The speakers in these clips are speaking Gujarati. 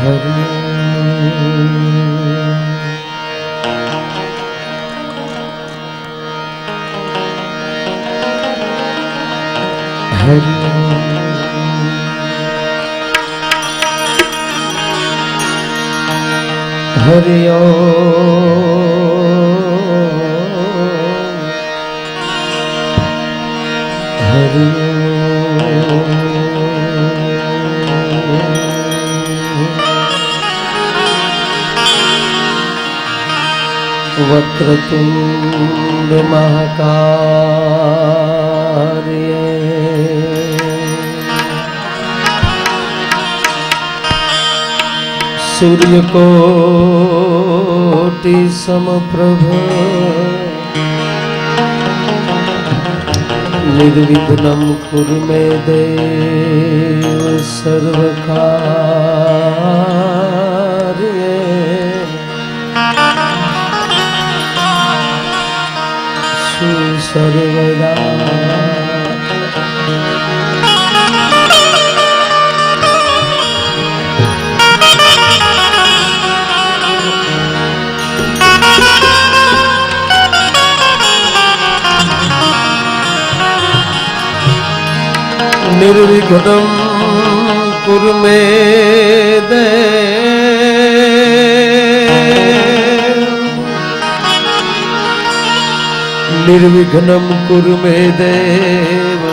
हरि हरि हरि हरि वक्रतुंड महाकाय सूर्यकोटि समप्रभ निर्विघ्नं कुरु मे देव सर्वकार्येषु सर्वदा निर्विघ्नं कुरु मे देव निर्विघ्नं कुरु मे देव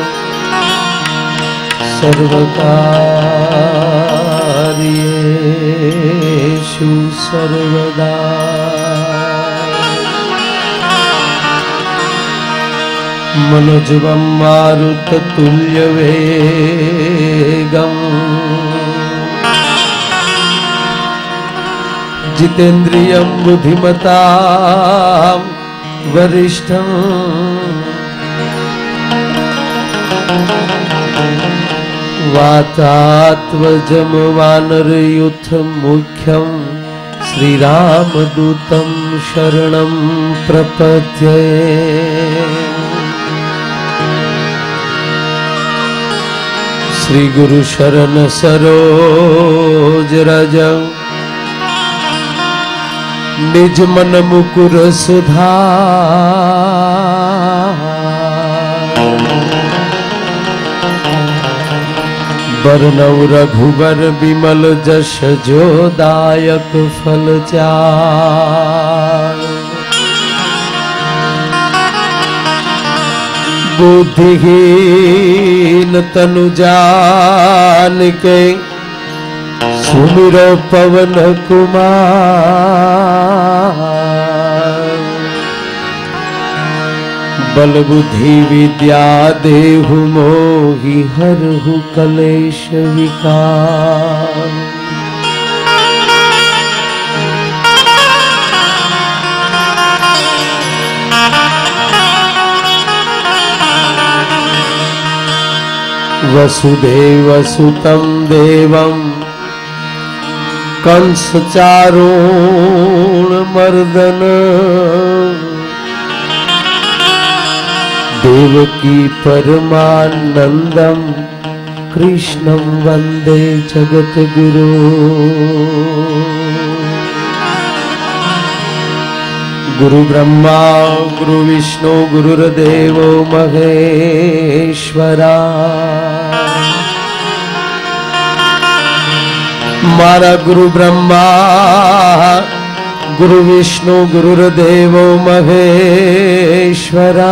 सर्वकार्येषु सर्वदा मनोजवं मारुततुल्यवेगं जितेन्द्रियं बुद्धिमतां वरिष्ठं वातात्मजं वानरयूथमुख्यं श्रीरामदूतं शरणं प्रपद्ये श्री गुरु शरण सरोज रज निज मन मुकुर सुधार बरनउँ रघुबर बिमल जस जोदायक फल चार बुद्धिहीन तनु जानिके सुमिरो पवन कुमार बल बुद्धि विद्या देहु मोहि हरहु कलेश विकार वसुदेवसुतं देवं कंसचारूणमर्दन देवकी परमानंदं कृष्णं वंदे जगद्गुरु गुरु ब्रह्मा गुरु विष्णु गुरुर्देवो महेश्वरा मारा गुरु ब्रह्मा गुरु विष्णु गुरुर्देवो महेश्वरा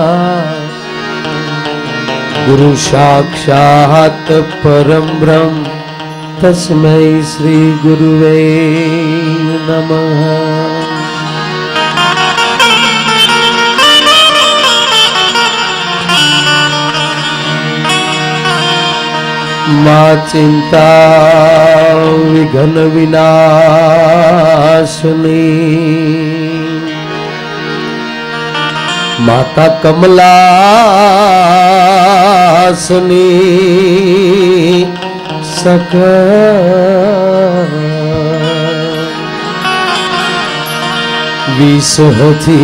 गुरु साक्षात् परम ब्रह्म तस्मै श्री गुरुवे नमः। माँ चिंता विघ्न विनाशनी माता कमलासनी सकल विसहती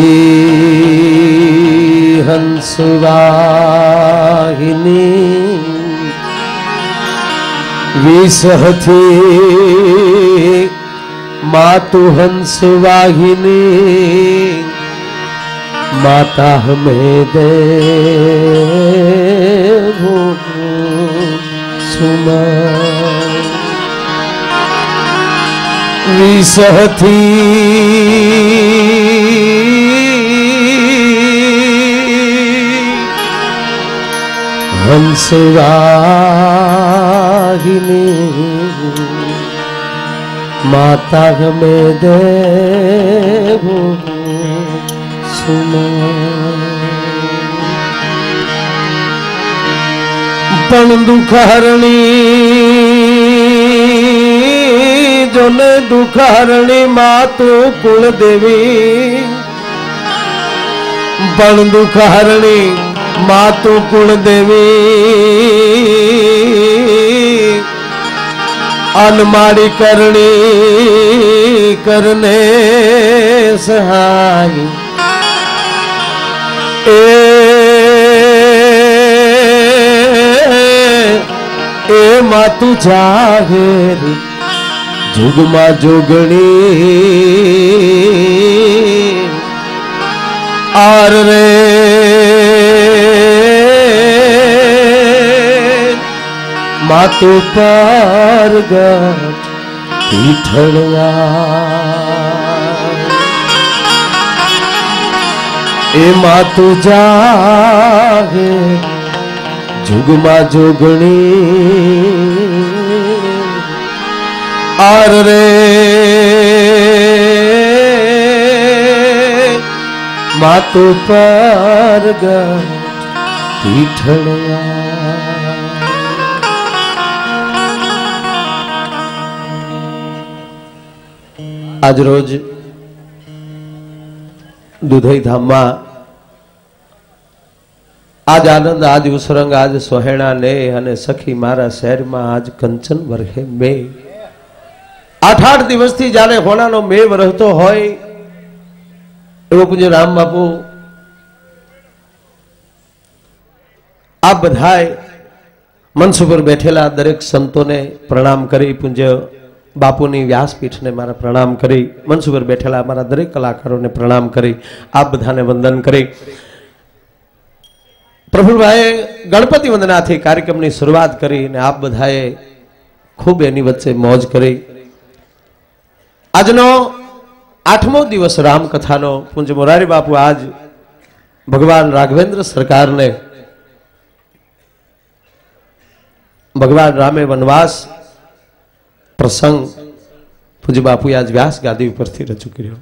हंसवाहिनी विसहथी मातु हंस वाहिनी माता हमें दे सुमा विसहथी हंस वाहिनी माता हमें देवो सुमा पण दुखहरणी जोन दुखहरणी मातु कुल देवी पण दुखहरणी मातु कुल देवी अनमाड़ी करनी करने सहाय ए मातु जागेर जुगमा जोगणी आर रे मातु पर पीठड़िया ए मातु जागे जुगमा जोगणी आर रे मातु पर पीठड़िया आज रोज दुधई धाम में आज आनंद आज उसरंग आज सोहेणा ने अने सखी मारा शहर में आज कंचन वर्षे मे 8 दिवस थी जाने होना नो मे वरहतो होय एवो पूज्य राम बापू आप बधाए मंच पर बैठेला दरेक संतों ने प्रणाम करी पूज्य बापूनी व्यासपीठ ने मारा प्रणाम करी मंच पर बैठेला मारा दरेक कलाकारों ने प्रणाम करी आप बधाने वंदन करी प्रफुल्लभाई गणपति वंदना थी कार्यक्रम की शुरुआत करी ने आप बधाए खूब एनी वच्चे मौज करी आजनो 8मो दिवस रामकथा नो पूज्य मोरारी बापू आज भगवान राघवेंद्र सरकार ने भगवान रामे वनवास प्रसंग पूज्य बापू आज व्यास गादी पर रजू कर्यो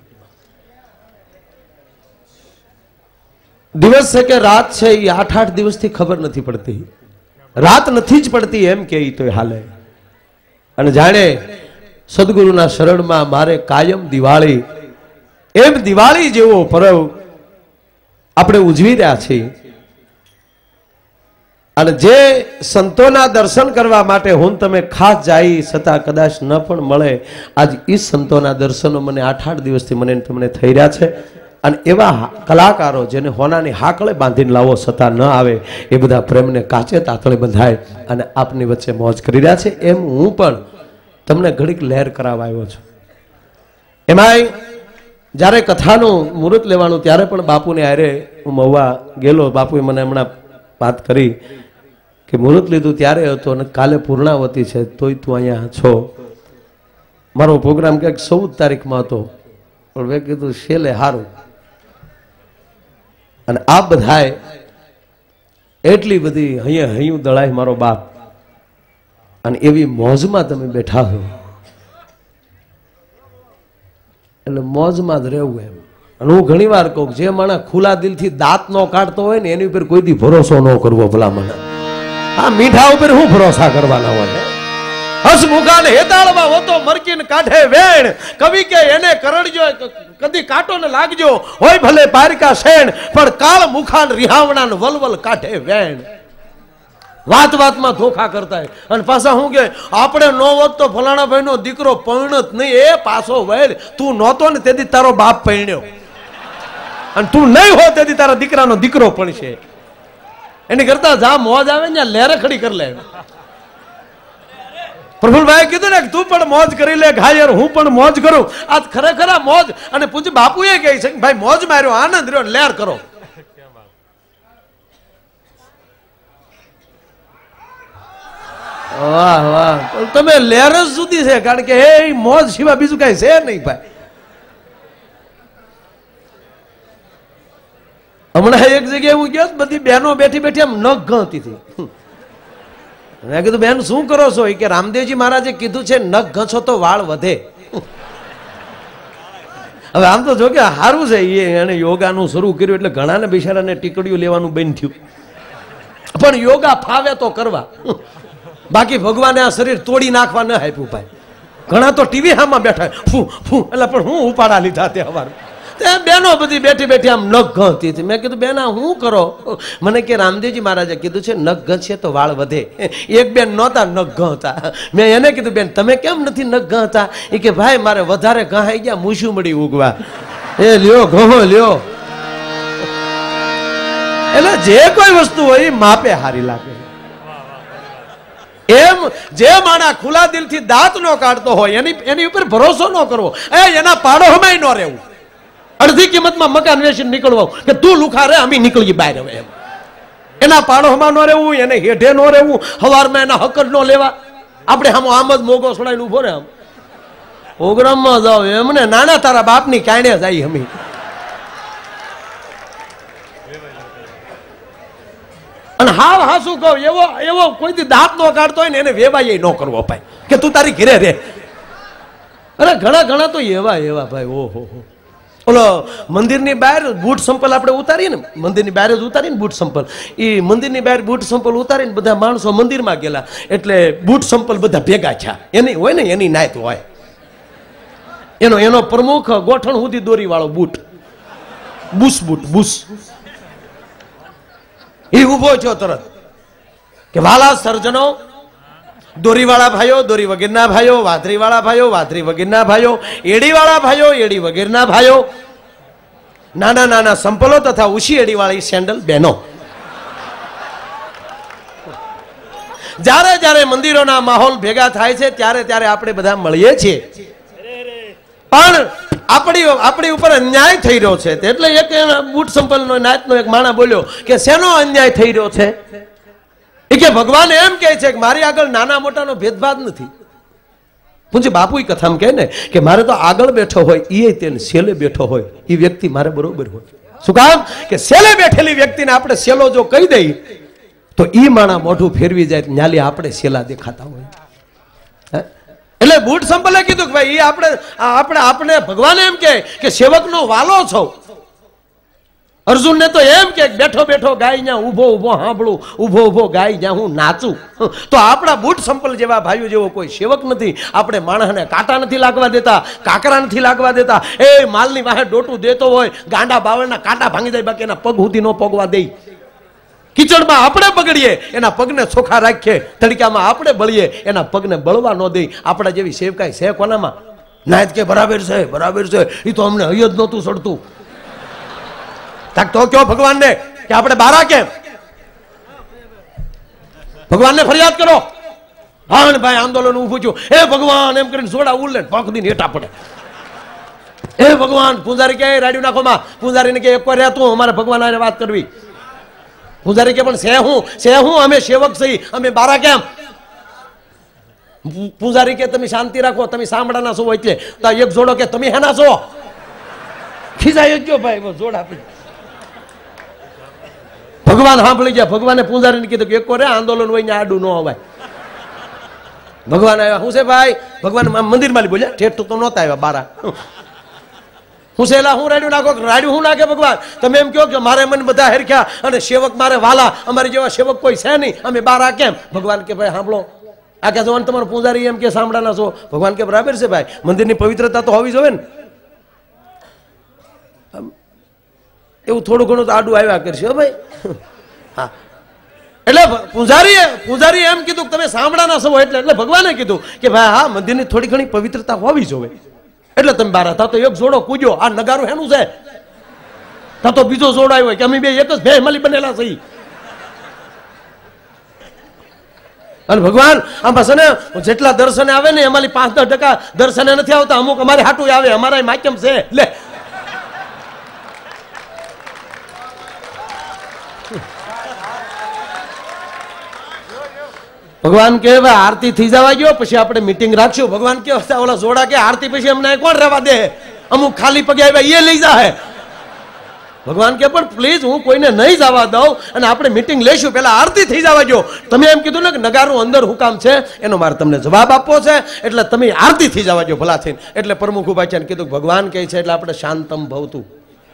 दिवस है के रात है 8 दिवस थी खबर नहीं पड़ती रात नहीं ज पड़ती एम के तो हाले अने जाने सदगुरुना शरण में मारे कायम दिवाળી एम दिवाળી जेवो पर्व आपणे उजवी रह्या छे अने जे संतोना दर्शन करवा माटे हुं तमे खास जाई छतां कदाच न पण मळे आज ई संतोना दर्शनो मने 8 दिवसथी मने तमने थई रह्या छे अने एवा कलाकारो जेने होनानी हाकळे बांधीने लावो छतां न आवे ए बधा प्रेमने काचे तातळे बंधाय अने आपनी वच्चे मौज करी रह्या छे एम हुं पण तमने घड़ीक लહેર करावा आव्यो छुं एमाय ज्यारे कथानुं मुहूर्त लेवानुं त्यारे पण बापूने हारे हुं महुआ गेलो बापुए मने हमणां बात करी कि मुहूर्त लीधुं त्यारे हतो अने काले पूर्णावती छे तोय तू अहींया छो मारो प्रोग्राम कंईक 14 तारीखमां हतो पण મેં કીધું છેલ્લે હારું અને આ બધાય એટલી બધી હૈયું દળાય મારો બાપ અને એવી મોજમાં તમે બેઠા છો એટલે મોજમાં જ રહેવું એમ અને હું ઘણી વાર કહું જે માણસ ખુલ્લા દિલથી દાંત ન કાઢતો હોય ને એની ઉપર કોઈ દી ભરોસો ન કરવો ભલા મને આ મીઠા ઉપર હું ભરોસા કરવાના હોય હસમુખાને હેતાળમાં હોતો મરકીન કાઢે વેણ કવિ કે એને કરડજો કદી કાટો ને લાગજો હોય ભલે પારકા શેણ પણ કાળ મુખાન રિહાવણા ને વલવલ કાઢે વેણ વાત વાતમાં ધોખા કરતા હોય અને પાછા હું કે આપણે નો હોત તો ફલાણા ભાઈનો દીકરો પરણત નહીં એ પાછો વેળ તું નહોતો ને તેથી તારો બાપ પરણ્યો અને તું નહીં હો તેથી તારા દીકરાનો દીકરો ભણશે એની કરતા જા મોજ આવે ને લહેરખડી કરી લે પ્રફુલભાઈ કીધું ને તું પણ મોજ કરી લે ઘાયર, હું પણ મોજ કરું. આ ખરેખર મોજ. અને પૂજ્ય બાપુએ કહે છે ભાઈ મોજ માર્યો, આનંદ રહ્યો, લહેર કરો. વાહ વાહ, તમે લહેર જ જુદી છે, કારણ કે એ મોજ સિવાય બીજું કઈ છે નહીં ભાઈ. હમણાં એક જગ્યાએ હું ગયો, બધી બહેનો બેઠી બેઠી આમ નખ ગણતી હતી. મેં કીધું બેન શું કરો છો? કે રામદેવજી મહારાજે કીધું છે નખ ઘસો તો વાળ વધે. હવે આમ તો જો કે સારું છે, એને યોગાનું શરૂ કર્યું એટલે ઘણાને બિચારાને ટીકડીઓ લેવાનું બંધ થયું, પણ યોગા ફાવે તો કરવા. બાકી ભગવાને આ શરીર તોડી નાખવા ન આપ્યું ભાઈ. ઘણા તો ટીવી હામાં બેઠા ફૂ ફૂ, એટલે પણ હું ઉપાડા લીધા તે હવાર. બેનો બધી બેઠી બેઠી આમ નખ ઘસતી હતી. મેં કીધું બેન શું કરો? મને કે રામદેવજી મહારાજે કીધું છે નખ ઘસીએ તો વાળ વધે. એક બેન નહોતા નખ ઘસતા. મેં એને કીધું બેન તમે કેમ નથી નખ ઘસતા? એ કે ભાઈ મારે વધારે ઘાઈ ગયા, મૂછું મળી ઉગવા. એ લ્યો ઘો લ્યો. એટલે જે કોઈ વસ્તુ હોય માપે હારી લાગે. એમ જે માણા ખુલ્લા દિલથી દાંત નો કાઢતો હોય એની ઉપર ભરોસો ન કરવો. એના પાડો હમાય ન રહેવું. અડધી કિંમતમાં મકાન વેચીને નીકળવા કે તું લુખા રે અમે નીકળીએ બહાર. હવે એમ એના પાડોમાં ન રહેવું, એને હેઠે ન રહેવું, હવારમાં એના હક ન લેવા. આપણે આમ જ મોગો છોડાઈને ઉભો રે આમ પ્રોગ્રામમાં જાવ એમને નાના તારા બાપની કાંડે જાય. અમે અને હાવ હાસું કહું, એવો કોઈ દાંત નો કાઢતો હોય ને એને વેવાય ન કરવો ભાઈ, કે તું તારી ઘરે રે. અરે ઘણા તો એવા ભાઈ. ઓહો, ઓલો મંદિરની બહાર બૂટ સંપલ આપણે ઉતારીએ ને, મંદિરની બહાર જ ઉતારીને બૂટ સંપલ, એ મંદિરની બહાર બૂટ સંપલ ઉતારીને બધા માણસો મંદિરમાં ગયેલા, એટલે બૂટ સંપલ બધા ભેગા થયા. એની હોય ને એની નાયત હોય, એનો પ્રમુખ ગોઠણ સુધી દોરી વાળો બૂટ, બુશ એ ઉભો થયો તરત કે વાલા સર્જનો, દોરીવાળા ભાઈઓ, દોરી વગેરેના ભાઈઓ, વાધરીવાળા ભાઈઓ, વાધરી વગેરેના ભાઈઓ, એડીવાળા ભાઈઓ, એડી વગેરેના ભાઈઓ, નાના નાના સંપલો તથા ઉછી એડીવાળી સેન્ડલ બહેનો, જ્યારે જ્યારે મંદિરોના માહોલ ભેગા થાય છે ત્યારે આપણે બધા મળીએ છીએ. પણ આપણી ઉપર અન્યાય થઈ રહ્યો છે. એટલે એક બૂટ સંપલનો નાયતનો એક માણા બોલ્યો કે શેનો અન્યાય થઈ રહ્યો છે? એ કે ભગવાન એમ કહે છે કે મારી આગળ નાના મોટાનો ભેદભાવ નથી. પૂજ્ય બાપુ કથામાં કહે ને કે મારે તો આગળ બેઠો હોય એ તેને સેલે બેઠો હોય એ વ્યક્તિ મારે બરોબર હોય. શું કામ? કે સેલે બેઠેલી વ્યક્તિને આપણે સેલો જો કહી દઈ તો ઈ માણા મોઢું ફેરવી જાય, ન્યાલી આપણે સેલા દેખાતા હોય. એટલે બૂટ સંપલે કીધું કે ભાઈ આપણે ભગવાન એમ કે સેવકનો વાલો છો. અર્જુન ને તો એમ કે બેઠો બેઠો ગાય જ્યાં ઉભો સાંભળું, ઉભો ગાય જ્યાં હું નાચું. તો આપણા બૂટ સંપલ જેવા ભાઈઓ જેવો કોઈ સેવક નથી. આપણે માણસને કાંટા નથી લાગવા દેતા, કાકરા નથી લાગવા દેતા. એ માલની વાહે ડોટું દેતો હોય, ગાંડા બાવળના કાંટા ભાંગી જાય, બાકી એના પગ સુધી ન પગવા દે. કિચડમાં આપણે બગડીએ, એના પગને ચોખ્ખા રાખીએ. તડકામાં આપણે બળીએ, એના પગને બળવા ન દઈ. આપણા જેવી સેવકાઈ છે કોનામાં? નાયત કે બરાબર છે, એ તો અમને હૈય જ નહોતું ચડતું. તો કયો ભગવાનને કે આપણે બારા કેમ? ભગવાનને ફરિયાદ કરો. હા ભાઈ આંદોલન ઉભું થયું, એ ભગવાન એમ કરીને સોડા ઉડલે પાંખ દીને હેઠા પડે. એ ભગવાન પૂજારી કે રાડ્યું નાખો માં. પૂજારીને કે એક વાર તું અમારે ભગવાન આને વાત કરવી. પૂજારી કે પણ છે હું અમે સેવક છીએ, અમે બારા કેમ? પૂજારી કે તમે શાંતિ રાખો, તમે સાંભળાના છો એટલે. તો એક જોડો કે તમે હેના છો? ખીજાઈ ગયો ભાઈ જોડા. ભગવાન સાંભળી ગયા. ભગવાને પૂજારીને કીધું કે એક વાર આંદોલન હોય ને આડું ન અવાય. ભગવાન આવ્યા. શું છે ભાઈ? ભગવાન મંદિરમાં બોલ્યા, ઠેઠ તો નહોતા આવ્યા બારા. હું છે હું રાડ્યું નાખો? રાડ્યું હું નાખે ભગવાન? તમે એમ કહો કે મારે મને બધા હેરખ્યા અને સેવક મારે વાલા, અમારી જેવા સેવક કોઈ છે નહીં, અમે બારા કેમ? ભગવાન કે ભાઈ સાંભળો, આ કે જવાન તમારો પૂજારી એમ કે સાંભળાના છો. ભગવાન કે બરાબર છે ભાઈ, મંદિરની પવિત્રતા તો હોવી જોઈએ ને. એવું થોડું ઘણું તો આડું આવ્યા કરશે ભાઈ. હા, એટલે પૂજારી એમ કીધું તમે સાંભળાના છો એટલે ભગવાને કીધું કે ભાઈ હા મંદિરની થોડી ઘણી પવિત્રતા હોવી જોઈએ. એટલે તમે બારા તા તો એક જોડો કૂદ્યો. આ નગારું હેનું છે? તા તો બીજો જોડો આવ્યો કે અમે બે એક જ ભેમલી બનેલા છીએ. અને ભગવાન આમાં છે ને જેટલા દર્શને આવે ને એમાંથી 5-10% દર્શને નથી આવતા, અમુક અમારી હાટું આવે, અમારા માધ્યમ છે. લે ભગવાન કે આરતી થઈ જવા ગયો પછી આપણે મીટિંગ રાખશું. ભગવાન કે ઓલા જોડા કે આરતી પછી અમને કોણ રહેવા દે, અમુક ખાલી પગે આવ્યા એ લઈ જાય. ભગવાન કે પણ પ્લીઝ હું કોઈને નહીં જવા દઉં અને આપણે મીટિંગ લેશું, પેલા આરતી થઈ જવા ગયો. તમે એમ કીધું ને કે નગારું અંદર હુકામ છે, એનો મારે તમને જવાબ આપવો છે, એટલે તમે આરતી થઈ જવા ગયો ભલા થઈને. એટલે પ્રમુખ ઉભા છે કીધું ભગવાન કહે છે એટલે આપણે શાંતમ ભવતું,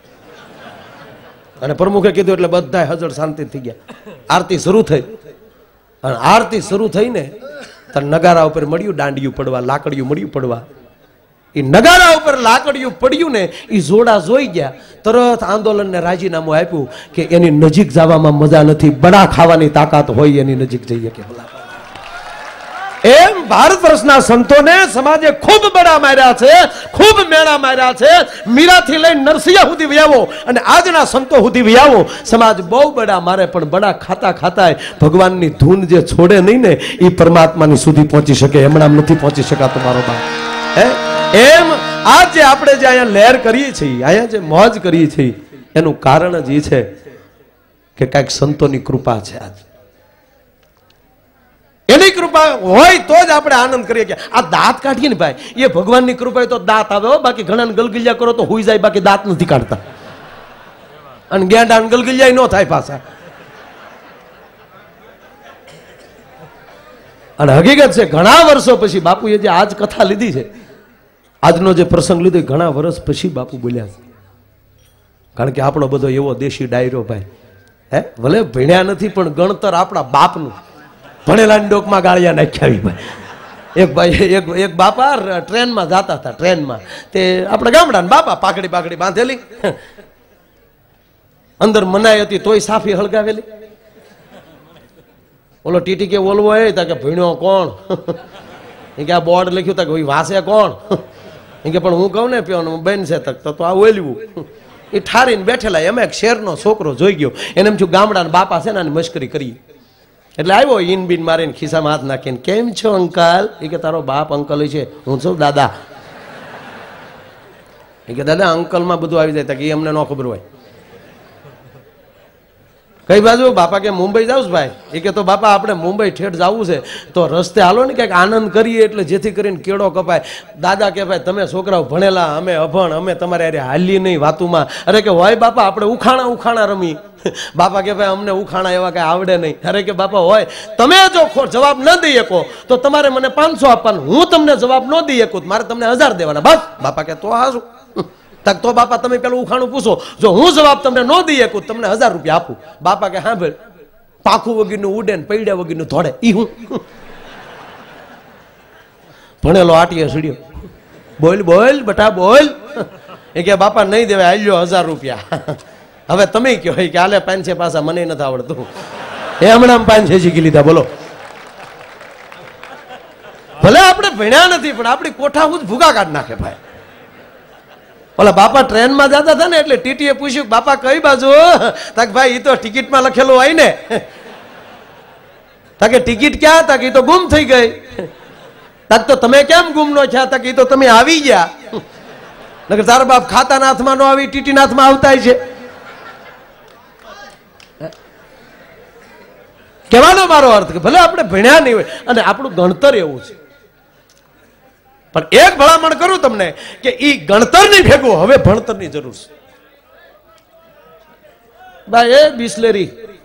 અને પ્રમુખે કીધું એટલે બધા હજળ શાંતિ થઈ ગયા. આરતી શરૂ થઈ અને આરતી શરૂ થઈને તો નગારા ઉપર મળ્યું દાંડિયું પડવા, લાકડીયું મળ્યું પડવા. એ નગારા ઉપર લાકડીયું પડ્યું ને એ જોડા જોઈ ગયા, તરત આંદોલનને રાજીનામું આપ્યું કે એની નજીક જવામાં મજા નથી, બડા ખાવાની તાકાત હોય એની નજીક જઈએ કે ભલા. એમ ભારત વર્ષના સંતોને સમાજે ખૂબ બડા માર્યા છે, ખૂબ મેળા માર્યા છે. મીરાથી લઈને નરસિંહ સુધી વ્યાવો અને આજના સંતો સુધી વ્યાવો, સમાજ બહુ બડા મારે, પણ બડા ખાતા ખાતા ભગવાનની ધૂન જે છોડે નહીં ને એ પરમાત્માની સુધી પહોંચી શકે, હમણાં નથી પહોંચી શકાતો મારો બાપ. એમ આજ જે આપણે જે અહીંયા લહેર કરીએ છીએ, અહીંયા જે મોજ કરીએ છીએ, એનું કારણ જ એ છે કે કાંઈક સંતોની કૃપા છે. આજ એની કૃપા હોય તો જ આપણે આનંદ કરીએ. કે આ દાંત કાઢીએ ને ભાઈ, એ ભગવાનની કૃપા તો દાંત આવે, બાકી ઘણા ગલગલિયા કરો તો હોઈ જાય, બાકી દાંત નથી કાઢતા. અને ગેંડા ગલગલિયા ન થાય પાછા. અને હકીકત છે ઘણા વર્ષો પછી બાપુએ જે આજ કથા લીધી છે, આજનો જે પ્રસંગ લીધો ઘણા વર્ષ પછી બાપુ બોલ્યા છે. કારણ કે આપણો બધો એવો દેશી ડાયરો ભાઈ, ભલે ભણ્યા નથી પણ ગણતર આપણા બાપનું, ભણેલા ડોકમાં ગાળિયા નાખ્યા ભાઈ. એક બાપા ટ્રેનમાં જતા હતા, ટ્રેનમાં તે આપણે ગામડા બાપા પાઘડી બાંધેલી, અંદર મનાઈ હતી તોય સાફી હળગાવેલી. ઓલો ટીટી કે ઓલવો એ કે ભણ્યો કોણ, એ કે આ બોર્ડ લખ્યું તા કે વાસે કોણ, એ કે પણ હું કહું ને પીવાનું બેન છે તો આ ઓલવું. એ ઠારીને બેઠેલા, એમાં એક શેરનો છોકરો જોઈ ગયો, એને એમ થયું ગામડાના બાપા છે ને આની મશ્કરી કરી. એટલે આવ્યો ઈન બીન મારીને ખિસ્સામાં હાથ નાખીને, કેમ છો અંકલ? એ કે તારો બાપ અંકલ છે. હું છું દાદા. એ કે દાદા અંકલમાં બધું આવી જાય કે અમને ન ખબર હોય. કઈ બાજુ? બાપા કે મુંબઈ જાવ ભાઈ. એ કે તો બાપા આપણે મુંબઈ ઠેઠ જવું છે તો રસ્તે હાલો ને ક્યાંક આનંદ કરીએ, એટલે જેથી કરીને કેળો કપાય. દાદા કે ભાઈ તમે છોકરાઓ ભણેલા, અમે અભણ, અમે તમારે અરે હાલી નહીં વાતુમાં. અરે કે હોય બાપા આપણે ઉખાણા રમી. બાપા કે ભાઈ અમને ઉખાણા એવા કઈ આવડે નહીં. અરે કે બાપા હોય તમે જો જવાબ ન દઈ શકો તો તમારે મને 500 આપવાનું, હું તમને જવાબ ન દઈ શકું મારે તમને 1000 દેવાના બસ. બાપા કે તો હાશું. તો બાપા તમે પેલું ઉખાણું પૂછો, જો હું જવાબ તમને ન દઈ શકું તમને 1000 રૂપિયા આપું. બાપા કે હા ભાઈ પાખું વગીરનું ઉડે ને પૈડ્યા વગીરનું ધોડે. ઈ હું ભણેલો આટીએ સીડ્યો, બોલ બોલ બટા બોલ. એ કે બાપા નહીં દેવાય, આલ્યો 1000 રૂપિયા. હવે તમે કહો કે હાલે 500 પાછા, મને નથી આવડતું. એ હમણાં 500 શીખી લીધા. બોલો, ભલે આપણે ભણ્યા નથી પણ આપણી કોઠા હું જ ભૂગા કાઢ નાખે ભાઈ. ઓલા બાપા ટ્રેનમાં જતા હતા ને એટલે ટીટીએ પૂછ્યું બાપા કઈ બાજુ? તાક ભાઈ એ તો ટિકિટમાં લખેલું હોય ને. તાકે ટિકિટ ક્યાં? તાક એ તો ગુમ થઈ ગઈ. તાક તો તમે કેમ ગુમ નો થયા? તાક એ તો તમે આવી ગયા. નકર તારો બાપ ખાતાના હાથમાં નો આવી ટીટીના હાથમાં આવતા છે. કહેવાનો મારો અર્થ કે ભલે આપણે ભણ્યા નહીં હોય અને આપણું ગણતર એવું છે, પણ એક ભલામણ કરું તમને કે ઈ ગણતરની ભેગું હવે ભણતરની જરૂર છે ભાઈ. એ બિસ્લેરી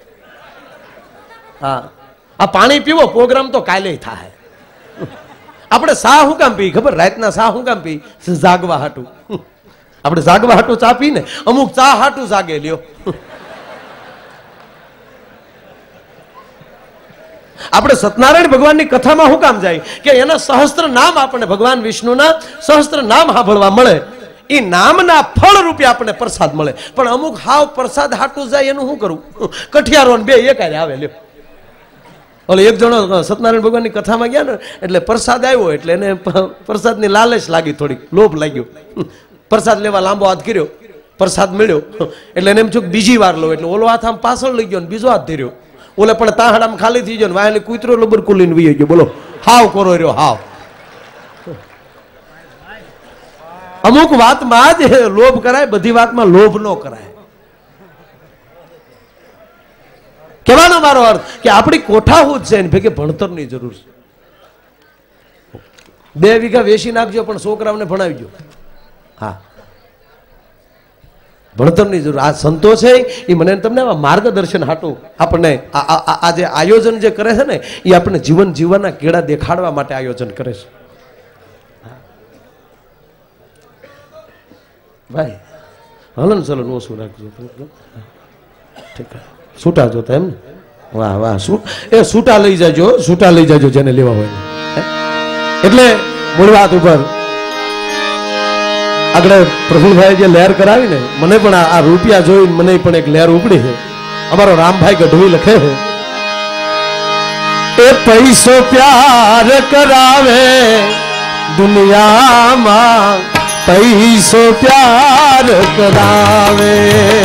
હા આ પાણી પીવો, પ્રોગ્રામ તો કાલે થાય. આપણે સા હું કામ પી ખબર? રાતના સા હું કામ પી? જાગવા હાટું. આપણે જાગવા હાટું ચા પી ને, અમુક ચા હાટું જાગે લ્યો. આપણે સત્યનારાયણ ભગવાનની કથામાં શું કામ જાય કે એના સહસ્ત્ર નામ આપણને ભગવાન વિષ્ણુના સહસ્ત્ર નામ સાંભળવા મળે. એ નામના ફળ રૂપે આપણને પ્રસાદ મળે. પણ અમુક હાવ પ્રસાદ હાટું જાય એનું શું કરવું? કઠિયારો બે એકારે આવે લ્યો. ઓલો એક જણો સત્યનારાયણ ભગવાનની કથામાં ગયા ને એટલે પ્રસાદ આવ્યો એટલે એને પ્રસાદની લાલચ લાગી, થોડીક લોભ લાગ્યો. પ્રસાદ લેવા લાંબો હાથ કર્યો, પ્રસાદ મળ્યો એટલે એને એમ થયું બીજી વાર લો, એટલે ઓલો હાથ આમ પાછળ લઈ ગયો ને બીજો હાથ ધર્યો. ઓલે પણ તાહડામાં ખાલી થઈ ગયો ને વાહે કૂતરો લબર કુલીને વી ગયો. બોલો હાવ કરો રહ્યો હાવ. અમુક વાતમાં જ લોભ કરાય, બધી વાતમાં લોભ ન કરાય. કહેવાનો મારો અર્થ કે આપણી કોઠાહૂદ છે ને ભેગે ભણતરની જરૂર છે. 2 વીઘા વેચી નાખજો પણ છોકરાઓને ભણાવજો. હા, ભણતરની જરૂર. આ સંતો છે એ મને તમને માર્ગદર્શન હાટું આપણને આ જે આયોજન જે કરે છે ને એ આપણને જીવન જીવવાના કેળા દેખાડવા માટે આયોજન કરે છે. ભાઈ હલન ચલન ઓછું રાખજો. ઠીક, છૂટા જોતા એમ ને? વાહ વાહ, એ છૂટા લઈ જાજો, છૂટા લઈ જાજો જેને લેવા હોય. એટલે મૂળ વાત ઉપર આગળ પ્રફુલભાઈ જે લહેર કરાવી ને, મને પણ આ રૂપિયા જોઈને મને પણ એક લહેર ઉપડી છે. અમારો રામભાઈ ગઢવી લખે છે, એ પૈસો પ્યાર કરાવે દુનિયામાં, પૈસો પ્યાર કરાવે.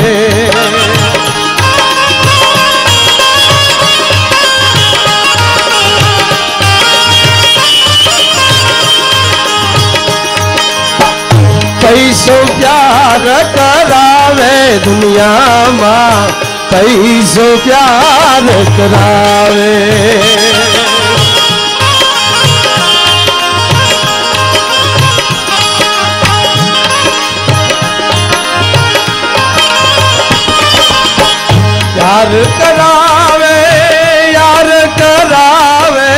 પૈસો પ્યાર કરાવે દુનિયામાં, પૈસો પ્યાર કરાવે. યાર કરાવે, યાર કરાવે,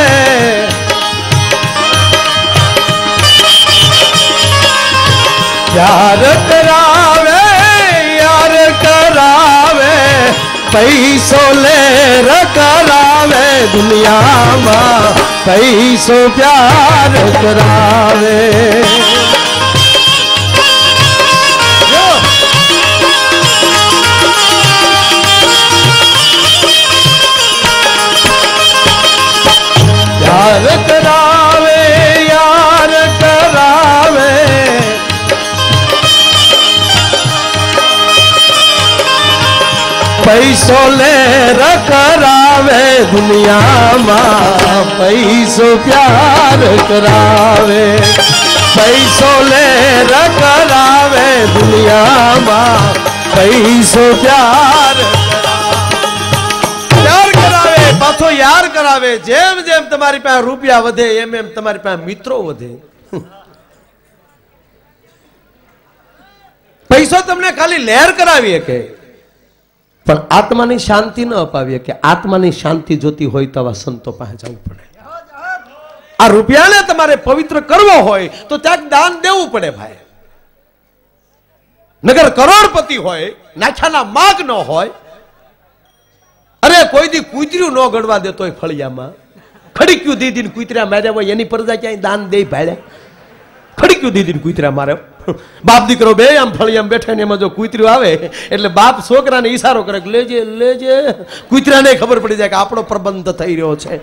યાર કરાવે, યાર કરાવે, પૈસો લેર કરાવે દુનિયામાં, પૈસો પ્યાર કરાવે. યાર કરાવે, યાર કરાવે, પૈસો લેર કરાવે દુનિયામાં, પૈસો પ્યાર કરાવે. પૈસો લેર કરાવે દુનિયામાં, પૈસો પ્યાર કરાવે, પાછો યાર કરાવે. જેમ જેમ તમારી પાસે રૂપિયા વધે એમ એમ તમારી પાસે મિત્રો વધે. પૈસો તમને ખાલી લહેર કરાવીએ કે પણ આત્માની શાંતિ ન અપાવીએ કે આત્માની શાંતિ જોતી હોય તો આવા સંતો પાસે જવું પડે. આ રૂપિયાને તમારે પવિત્ર કરવો હોય તો ત્યાં દાન દેવું પડે ભાઈ. નગર કરોડપતિ હોય, નાખ્યાના માગ ન હોય. અરે કોઈ દી કૂતર્યું ન ગણવા દેતો હોય ફળિયામાં, ખડીક્યું દીદી કૂતર્યા માર્યા હોય એની પરજા ક્યાંય દાન દે ભાડ્યા. ખડીક્યું દીદી કૂતર્યા મારે, બાપ દીકરો બે આમ ફળિયામાં બેઠા ને એમાં જો કૂતર્યું આવે એટલે બાપ છોકરાને ઈશારો કરે લેજે લેજે. કૂતરાને ખબર પડી જાય કે આપણો પ્રબંધ થઈ રહ્યો છે.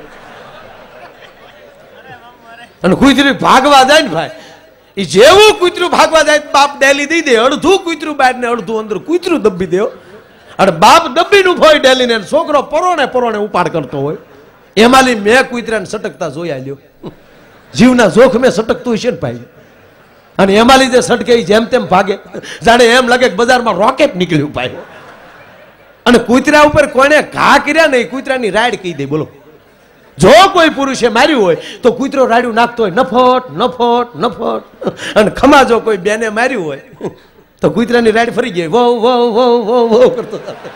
અને કૂતરું ભાગવા જાય ને ભાઈ, એ જેવું કૂતરું ભાગવા જાય બાપ ડેલી દઈ દે, અડધું કૂતરું બહાર ને અડધું અંદર કૂતરું દબી દે. અને બાપ દબીનું હોય ડેલી ને છોકરો પરોણે પરોણે ઉપાડ કરતો હોય. એમાંની મેં કૂતરાને સટકતા જોયા લ્યો, જીવના જોખમે સટકતું છે ને ભાઈ. અને એમાં લીધે સટકે જેમ તેમ ભાગે, જાણે એમ લાગે કે બજારમાં રોકેટ નીકળ્યું ભાઈ. અને કૂતરા ઉપર કોઈને ઘા કર્યા નહીં, કૂતરાની રાડ કહી દે. બોલો, જો કોઈ પુરુષે માર્યું હોય તો કૂતરો રાડ્યું નાખતો હોય નફટ નફટ નફટ. અને ખમા જો કોઈ બેને માર્યું હોય તો કૂતરાની રાડ ફરી ગઈ વો વો વો વો વો કરતો.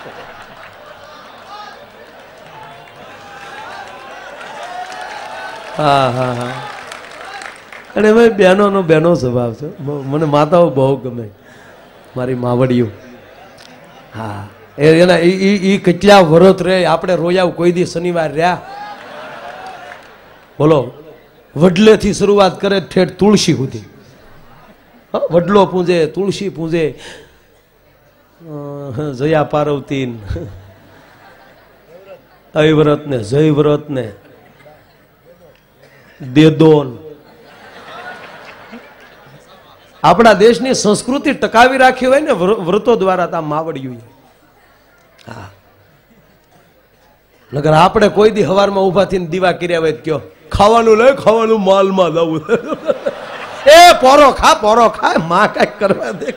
હા હા હા. અને ભાઈ બહેનોનો બહેનો સ્વભાવ છે. મને માતાઓ બહુ ગમે, મારી માવડીઓ. હા, એના એ કેટલા વરત રે. આપણે રોયા કોઈ દી શનિવાર રહ્યા. બોલો, વડલેથી શરૂઆત કરે ઠેઠ તુલસી સુધી. વડલો પૂજે, તુલસી પૂજે, જયા પાર્વતી, અયવ્રત ને જયવ્રત ને દેદોન. આપણા દેશની સંસ્કૃતિ ટકાવી રાખી હોય ને વ્રતો દ્વારા તા માવડિયું. હા, નગર આપણે કોઈ દી હવારમાં ઉભા થઈને દીવા કર્યા હોય કયો ખાવાનું લે ખાવાનું માલમાં દઉં એ પોરો ખા માં કઈક કરવા દે.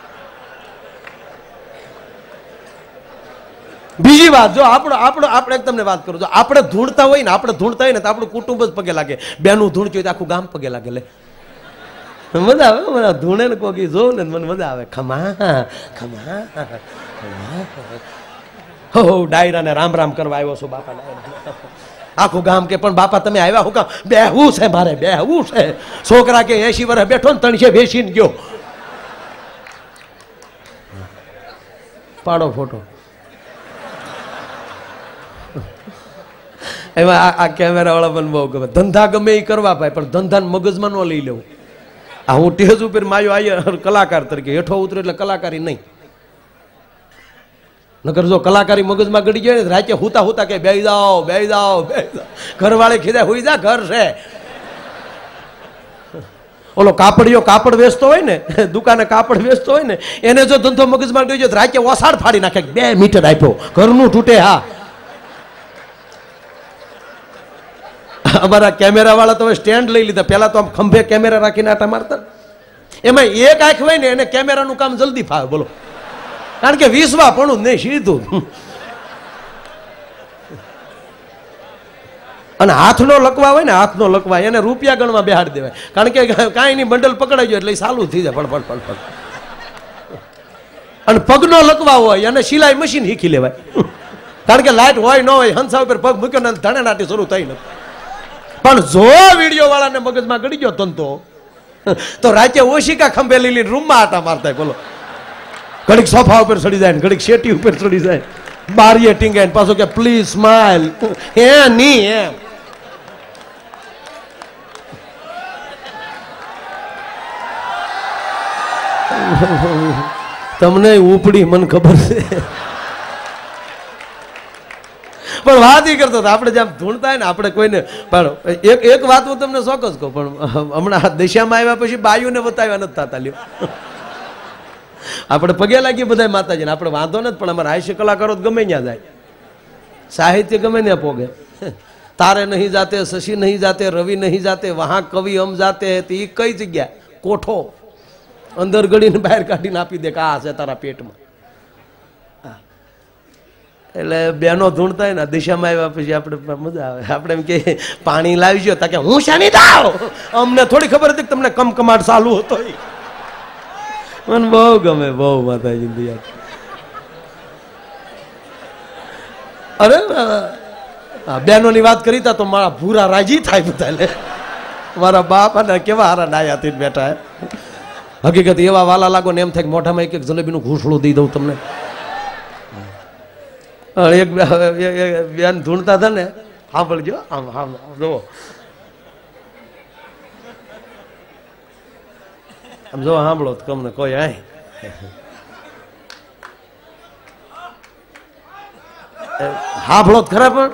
બીજી વાત, જો આપણે તમને વાત કરું, જો આપણે ધૂણતા હોય ને તો આપણું કુટુંબ જ પગે લાગે. બેનું ધૂણતી હોય તો આખું ગામ પગે લાગે. લે મજા આવે મને ધૂણે ને કોકી જોઉં ને મને મજા આવે. ખમા હો ડાયરા ને રામ રામ કરવા આવ્યો છું બાપા. આખું ગામ કે પણ બાપા તમે આવ્યા હું કામ? બેહવું છે મારે, બેહવું છે. છોકરા કે 80 વર્ષ બેઠો ને 300 બેસીને ગયો. પાડો ફોટો. એમાં આ કેમેરા વાળા મને બહુ ગમે. ધંધા ગમે એ કરવા પાય પણ ધંધા મગજમાં ન લઈ લેવું. આ હું ટેજ ઉપર માયો આવ્યો કલાકાર તરીકે, હેઠો ઉતરો એટલે કલાકારી નહીં. નકર જો કલાકારી મગજમાં ગળી જાય ને રાતે હુતા કે બેહી જાઓ. ઘરવાળે ખીધા હુઈ જા, ઘર છે. ઓલો કાપડ વેચતો હોય ને, દુકાને કાપડ વેચતો હોય ને, એને જો ધંધો મગજમાં ગઈ જાય રાતે ઓસાડ ફાડી નાખે. 2 મીટર આપ્યો, ઘરનું તૂટે. હા, અમારા કેમેરા વાળા તો સ્ટેન્ડ લઈ લીધા. પેલા તો આમ ખંભે કેમેરા રાખીને આટા મારતા. એમાં એક આંખ હોય ને એને કેમેરાનું કામ જલ્દી ફાવે. બોલો, કારણ કે 20 પણ નહીં, સીધું. અને હાથનો લકવા હોય ને, હાથનો લકવા એને રૂપિયા ગણવા બેહાડી દેવાય. કારણ કે કાંઈ નહીં, બંડલ પકડાઈ ગયો એટલે ચાલુ થઈ જાય ફળ. અને પગનો લકવા હોય અને સિલાઈ મશીન શીખી લેવાય. કારણ કે લાઈટ હોય ન હોય, હંસા ઉપર પગ મૂક્યો ને ધણાનાટી શરૂ થઈ નથી. પણ જો વિડીયો વાળાને મગજમાં ગળી ગયો તંતો તો રાતે ઓશિકા ખંભે લઈ લઈને રૂમમાં આટા મારતા. બોલો, ઘડીક સોફા ઉપર ચડી જાય, ઘડીક શેટી ઉપર ચડી જાય, બારીએ ટીંગાય પાછો કે પ્લીઝ સ્માઇલ. હે ની એમ તમને ઉપડી મને ખબર છે. પણ વાત એ કરતો આપણે જેમ ધૂણતા હોય ને આપણે કોઈને. પણ એક વાત હું તમને ચોક્કસ કહું, પણ હમણાં દિશામાં આવ્યા પછી બાયુને બતાવ્યા નથી થતા. લ્યો, આપણે પગે લાગીએ બધા માતાજીને, આપણે વાંધો નથી. પણ અમારા હાસ્ય કલાકારો ગમે ત્યાં જાય, સાહિત્ય ગમે ત્યાં પોગે. તારે નહીં જાતે, શશી નહીં જાતે, રવિ નહીં જાતે, વહાં કવિ હમ જાતે. એ કઈ જગ્યા? કોઠો અંદર ગળીને બહાર કાઢીને આપી દે કે આ છે તારા પેટમાં. એટલે બેનો ધૂણતા હોય ને દિશામાં આવ્યા પછી આપણે મજા આવે. આપણે એમ કે પાણી લાવી ગયો તા કે હું શાની દાવ. અમને થોડી ખબર હતી કે તમને કમકમાટ ચાલુ હતો. મને બહુ ગમે, બહુ માતાજી દયા. અરે બેનોની વાત કરી તા તો મારા ભૂરા રાજી થાય બધા. લે મારા બાપ અને કેવા હારા ડાયા થઈને બેઠા. હકીકત એવા વાલા લાગો ને એમ થાય કે મોઢામાં એક જલેબીનું ઘૂંસળું દઈ દઉં તમને. એક બેન ધૂણતા હતા ને, સાંભળજો આમ જુઓ, આમ જો સાંભળો તમને કોઈ આય સાંભળો ખરા. પણ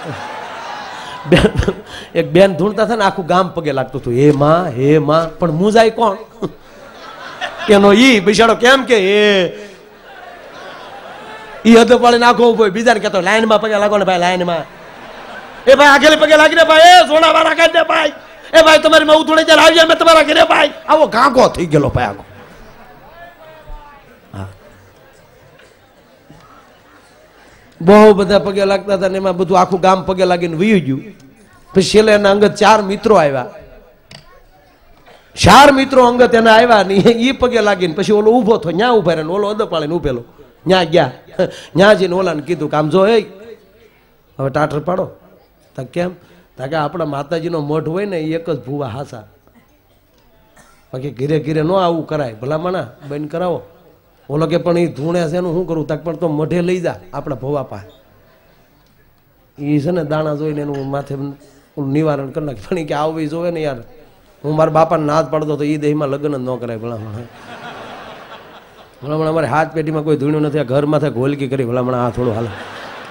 એક બેન ધૂણતા હતા ને, આખું ગામ પગે લાગતું હતું. હે માં પણ મુજાય કોણ? એનો ઈ બિચારો કેમ કે ઈ હદ પાડીને આખો ઉભો બીજાને કહેતો લાઈનમાં પગે લાગો ને ભાઈ, લાઈનમાં. એ ભાઈ આગળ પગે લાગીને ભાઈ, એ સોના વાળા કાઢી દે ભાઈ. એ ભાઈ તમારી માં ઉતોડે ચાલ આવી જાય મેં તમારા ઘરે ભાઈ. આવો ગાંગો થઈ ગયેલો ભાઈ આખો. બહુ બધા પગે લાગતા હતા ને એમાં બધું આખું ગામ પગે લાગીને વયું ગયું. પછી છેલ્લે એના અંગત 4 મિત્રો આવ્યા. 4 મિત્રો અંગત એના આવ્યા ને ઈ પગે લાગીને પછી ઓલો ઉભો થયો, ન્યા ઉભા રહે, ઓલો અદ પાડીને ઉભેલો ન્યા ગયા. ન્યા જઈને ઓલાને કીધું કે આમ જો, એ હવે ટાટર પાડો. તા કેમ? તા કે આપણા માતાજીનો મઠ હોય ને એ એક જ ભૂવા હાસા, બાકી ઘીરે ઘીરે ન આવું કરાય. ભલામણા બંધ કરાવો. ઓલો કે પણ એ ધૂણે છે એનું શું કરું? તક પણ તો મઢે લઈ જા આપણા ભવા પાસે. એ છે ને દાણા જોઈને એનું માથે નિવારણ કરી નાખે. પણ કે આવું જોવે ને યાર, હું મારા બાપાને નાદ પાડતો તો એ દેહમાં લગ્ન જ ન કરાય. ભલામણા ભલામણા અમારે હાથ પેટીમાં કોઈ ધૂણ્યું નથી. ઘર માથે ગોલકી કરી ભલામણા આ થોડું હાલ.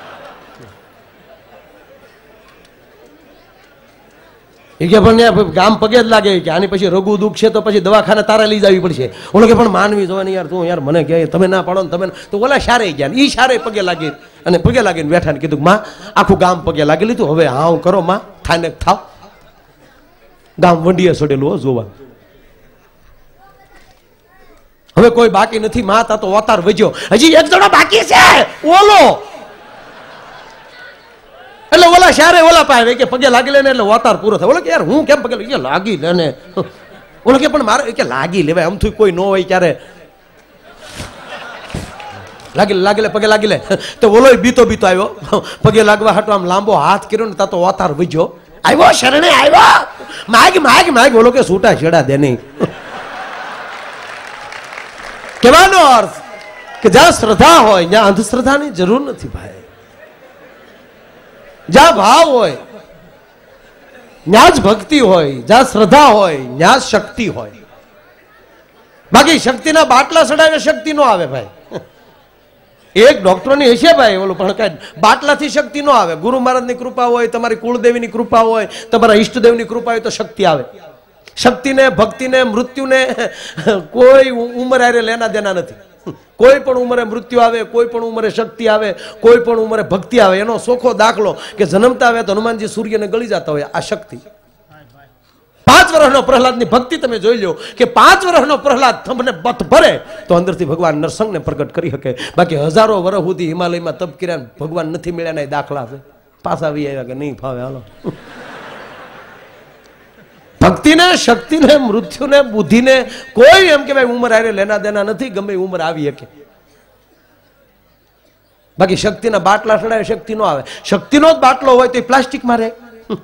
એ કે પણ ગામ પગે જ લાગે કે આની પછી રઘુ દુઃખ છે તો પછી દવાખાને તારા લઈ જવી પડશે. ઓલો કે પણ માનવી જોવે ને યાર, તું યાર મને કહે તમે ના પાડો ને તમે તો ઓલા શારે ગયા. ઈ શારે પગે લાગી અને પગે લાગીને બેઠા ને કીધું માં આખું ગામ પગે લાગી લીધું, હવે હા કરો માં, થાને થાવ. ગામ વંડીએ છોડેલું જોવા. હવે કોઈ બાકી નથી. માં તા તો અવતાર વજ્યો, હજી એક જણો બાકી છે ઓલો. એટલે ઓલા શારે ઓલા પાસે કે પગે લાગી લે ને એટલે અવતાર પૂરો થાય. ઓલો કે યાર હું કેમ પગે લાગી લે ને, ઓલો કે પણ મારે કે લાગી લેવાય, આમથી કોઈ ન હોય ક્યારે લાગી લે પગે લાગી લે. તો ઓલો બીતો આવ્યો પગે લાગવા હાટો, આમ લાંબો હાથ કર્યો ને તા તો અવતાર વજ્યો, આવ્યો શરણે આવ્યો, માગ. ઓલો કે છૂટા છેડા દે નહીં. કહેવાનો અર્થ કે જ્યાં શ્રદ્ધા હોય ત્યાં અંધશ્રદ્ધાની જરૂર નથી ભાઈ. જ્યાં ભાવ હોય ત્યાં જ ભક્તિ હોય, જ્યાં શ્રદ્ધા હોય ત્યાં શક્તિ હોય. બાકી શક્તિના બાટલા ચડાવે શક્તિ નો આવે ભાઈ. એક ડોક્ટરની હશે ભાઈ ઓલું, પણ કઈ બાટલાથી શક્તિ નો આવે. ગુરુ મહારાજની કૃપા હોય, તમારી કુળદેવીની કૃપા હોય, તમારા ઈષ્ટદેવની કૃપા હોય તો શક્તિ આવે. શક્તિને, ભક્તિને, મૃત્યુને કોઈ ઉંમર હારે લેના દેના નથી. કોઈ પણ ઉંમરે મૃત્યુ આવે, કોઈ પણ ઉંમરે શક્તિ આવે, કોઈ પણ ઉંમરે ભક્તિ આવે. એનો સોખો દાખલો કે જન્મતા આવે તો હનુમાનજી સૂર્યને ગળી જતા હોય, આ શક્તિ. 5 વર્ષનો પ્રહલાદની ભક્તિ તમે જોઈ લો કે 5 વર્ષનો પ્રહલાદ તમને બથ ભરે તો અંદરથી ભગવાન નરસંગને પ્રગટ કરી શકે. બાકી હજારો વર્ષ સુધી હિમાલયમાં તપ કર્યા ભગવાન નથી મળ્યા, દાખલા છે. પાછા આવી આવ્યા કે નહીં ફાવે હાલો. ભક્તિને, શક્તિને, મૃત્યુને, બુદ્ધિને કોઈ એમ કે ભાઈ ઉંમર હારે લેના દેના નથી. ગમે ઉંમર આવી શકે. બાકી શક્તિના બાટલા ચડાવે શક્તિ નો આવે. શક્તિનો જ બાટલો હોય તો પ્લાસ્ટિકમાં રહે.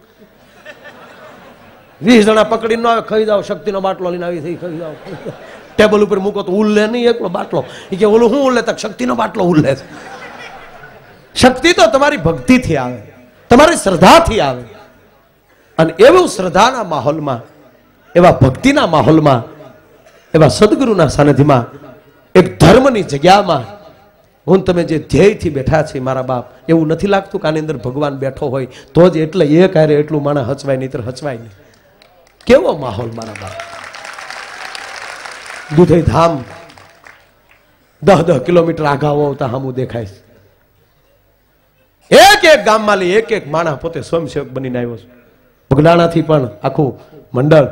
20 જણા પકડી ન આવે, ખાઈ જાઓ શક્તિનો બાટલો લઈને આવી થઈ ખાઈ જાઓ. ટેબલ ઉપર મૂકો તો ઉલ્લે નહીં એકલો બાટલો. એ કે ઓલું શું ઉલ્લે? તક શક્તિનો બાટલો ઉલ્લે છે. શક્તિ તો તમારી ભક્તિથી આવે, તમારી શ્રદ્ધાથી આવે. અને એવું શ્રદ્ધાના માહોલમાં, એવા ભક્તિના માહોલમાં, એવા સદગુરુના સાનિધ્યમાં, એક ધર્મની જગ્યામાં હું તમે જે ધ્યેયથી બેઠા છે મારા બાપ, એવું નથી લાગતું કે આની અંદર ભગવાન બેઠો હોય તો જ એટલે એક હારે એટલું માણસ હચવાય, નહીં તો હચવાય નહીં. કેવો માહોલ મારા બાપ. દુધઈ ધામ 10 કિલોમીટર આઘા આવતા સામું દેખાય છે. એક ગામમાં એક માણસ પોતે સ્વયંસેવક બનીને આવ્યો છે. બગડાણાથી પણ આખું મંડળ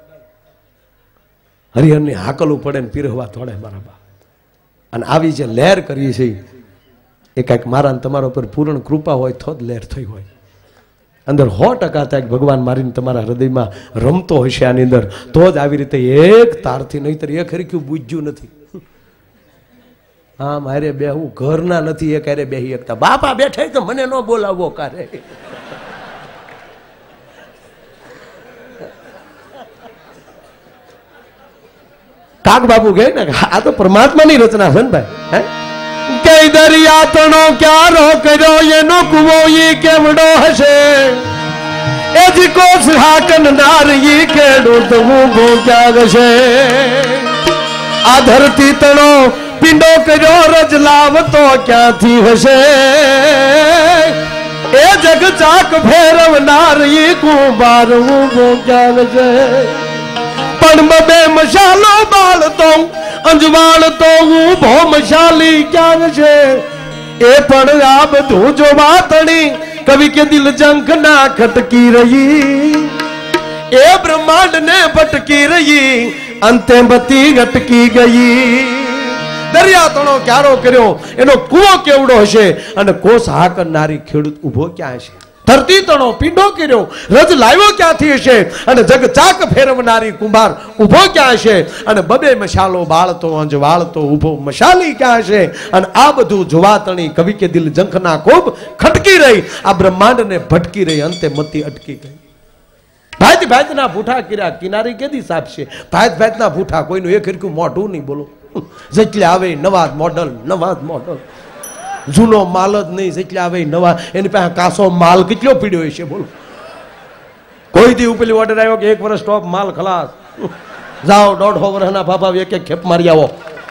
હરિહરની હાકલું પડે ને પીરહવા થોડે મારા બાપ. અને આવી જે લહેર કરી છે એ કાંઈક મારા તમારા ઉપર પૂર્ણ કૃપા હોય તો જ લહેર થઈ હોય. અંદર 100% ભગવાન મારીને તમારા હૃદયમાં રમતો હશે આની અંદર તો જ આવી રીતે એક તારથી, નહીતર એક હરીક્યું બુજ્યું નથી. હા મારે બેહું ઘરના નથી એક હારે બેહી એકતા. બાપા બેઠા તો મને ન બોલાવો કારે. કાક બાપુ કહે ને આ તો પરમાત્માની રચના છે ને ભાઈ. કઈ દરિયા તણો ક્યારો કર્યો એનો કુવો ઈ કેવડો હશે, એ જ કોસ હાકન નારી ખેડૂત ઊભો ક્યાં હશે. આ ધરતી તણો પિંડો કર્યો રજ લાવતો ક્યાંથી હશે, એ જગ ચાક ફેરવનાર ઈ કુંભાર ઊભો ક્યાં હશે. પણ બબે મશાલો બાળતો અંજવાળતો ઊભો મશાલી ક્યાં છે, એ પણ આ બધું જો વાતણી કવિ કે દિલ જંખ ના ખટકી રહી, એ બ્રહ્માંડ ને ભટકી રહી અંતે બતી ગટકી ગઈ. દરિયા તણો ક્યારો કર્યો એનો કૂવો કેવડો હશે, અને કોસ હા કરનારી ખેડૂત ઉભો ક્યાં હશે. ધરતી તણો પીંડો કર્યો રજ લાવ્યો ક્યાંથી હશે, અને જગ ચાક ફેરવનારી કુંભાર ઉભો ક્યાં હશે. અને બબે મશાલો બાળતો અંજવાળતો ઉભો મશાલી ક્યાં હશે. અને આ બધું જોવાતણી કવિ કે દિલ જંખના ખૂબ ખટકી રહી, આ બ્રહ્માંડ ને ભટકી રહી અંતે મતી અટકી ગઈ. ભાત ભાતના ભૂઠા કર્યા કિનારી કેદી સાપશે. ભાત ભાતના ભૂઠા કોઈનું એક હરખું મોઢું નહીં બોલો. જેટલે આવે નવા મોડલ, નવા મોડલ, જૂનો માલ જ નહીં. જેટલે આવે નવા, એની પાસે કાસો માલ કેટલો પીડ્યો છે બોલો. કોઈ દી ઉપેલી ઓર્ડર આવ્યો કે 1 વર્ષ સ્ટોપ માલ ખલાસ, જાઓ 1.5 વર્ષના બાપા એક ખેપ મારી આવો.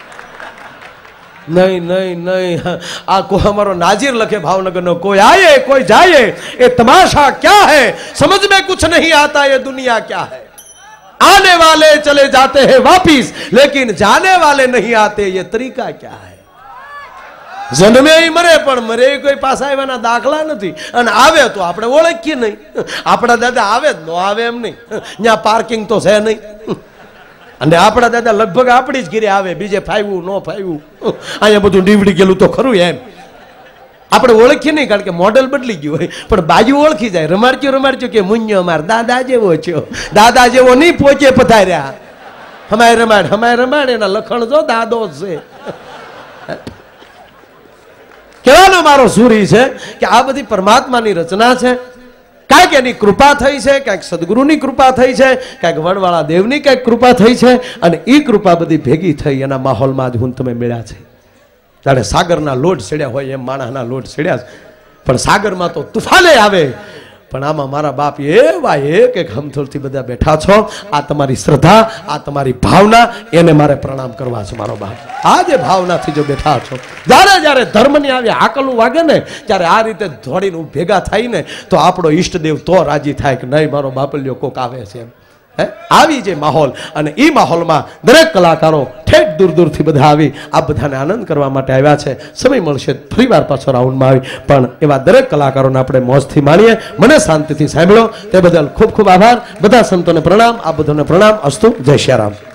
નહીં નહીં નહીં, આ કોઈ અમારો નાજીર લખે ભાવનગરનો, કોઈ આયે કોઈ જાયે એ તમાશા ક્યાં હૈ, સમझ में कुछ नहीं आता ये दुनिया क्या है. आने वाले चले जाते हैं वापिस, लेकिन जाने वाले नहीं आते ये तरीका क्या है. જન્મે મરે પણ મરે કોઈ પાછા આવ્યાના દાખલા નથી. અને આવે તો આપણે ઓળખીએ નહીં. આપણા દાદા આવે જ ન આવે એમ નહીં. ત્યાં પાર્કિંગ તો છે નહીં. અને આપણા દાદા લગભગ આપણી જ ઘરે આવે, બીજે ફાવ્યું ન ફાવ્યું, અહીંયા બધું નીવડી ગયેલું તો ખરું એમ. આપણે ઓળખીએ નહીં કારણ કે મોડલ બદલી ગયું હોય, પણ બાજુ ઓળખી જાય. રમાડ્યો કે મુન્યો અમાર દાદા જેવો છો, દાદા જેવો નહીં પોચે પધાર્યા. હમાય રમાડ એના લખણ જો દાદો છે. કહેવાનો મારો સુરી છે કે આ બધી પરમાત્માની રચના છે. કાંઈક એની કૃપા થઈ છે, કાંઈક સદગુરુની કૃપા થઈ છે, કાંઈક વડવાળા દેવની કાંઈક કૃપા થઈ છે. અને એ કૃપા બધી ભેગી થઈ એના માહોલમાં જ હું તમે મળ્યા છે. જાણે સાગરના લોટ છેડ્યા હોય એમ માણસના લોટ છેડ્યા છે. પણ સાગરમાં તો તુફાને આવે, પણ આમાં મારા બાપ એવા એક હમથોડથી બધા બેઠા છો. આ તમારી શ્રદ્ધા, આ તમારી ભાવના, એને મારે પ્રણામ કરવા છે મારો બાપ. આ જે ભાવનાથી જો બેઠા છો, જ્યારે ધર્મની આવી આકલું વાગે ને ત્યારે આ રીતે દોડીને ભેગા થાય ને તો આપણો ઈષ્ટદેવ તો રાજી થાય કે નહીં મારો બાપલ્યો કોક આવે છે એમ. આવી જે માહોલ, અને એ માહોલમાં દરેક કલાકારો ઠેઠ દૂરથી બધા આવી આ બધાને આનંદ કરવા માટે આવ્યા છે. સમય મળશે ફરી વાર પાછો રાઉન્ડમાં આવી, પણ એવા દરેક કલાકારોને આપણે મોજથી માણીએ. મને શાંતિથી સાંભળ્યો તે બદલ ખૂબ ખૂબ આભાર. બધા સંતોને પ્રણામ, આ બધાને પ્રણામ. અસ્તુ. જય શ્રી રામ.